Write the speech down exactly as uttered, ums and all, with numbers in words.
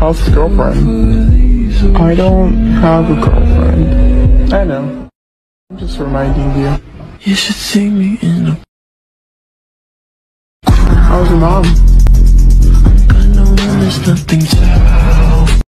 How's his girlfriend? I don't have a girlfriend. I know. I'm just reminding you. You should see me in a... How's your mom? I know when there's nothing to